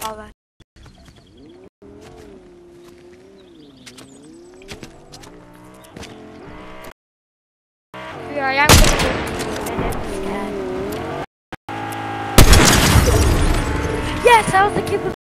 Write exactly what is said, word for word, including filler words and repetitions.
All that. Here I am going to Yes, that was the kid.